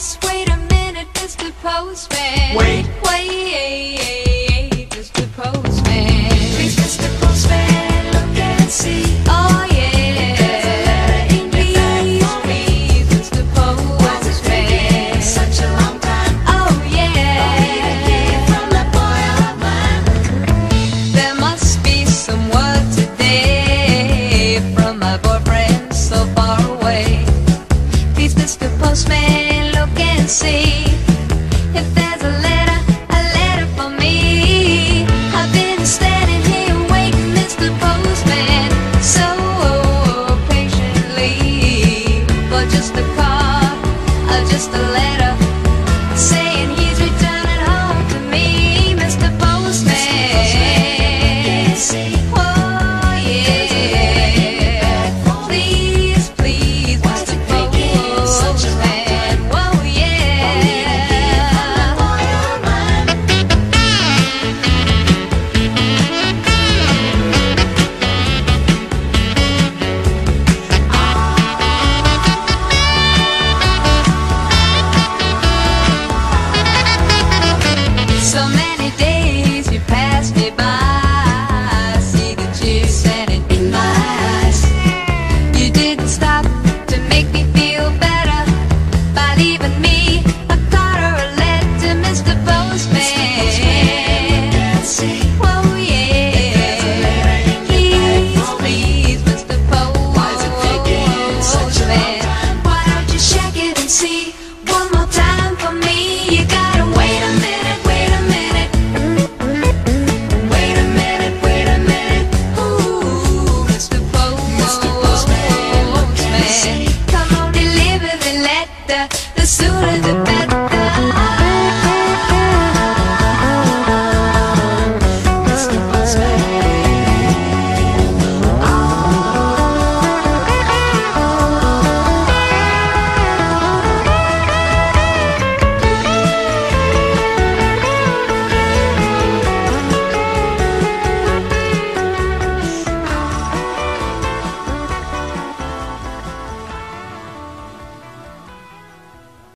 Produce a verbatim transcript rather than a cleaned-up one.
just wait a minute, Mister Postman. Wait. Wait, Mister Postman. Please, Mister Postman, look and see. Oh yeah. There's a letter in your bag for me. Please, Mister Postman. Why's it taking such a long time? Oh yeah. I need a key from that boy of mine. There must be some word today from my boyfriend so far away. Please, Mister Postman, look and see if there's a letter, a letter for me. I've been standing here waiting, Mister Postman, so patiently for just a call.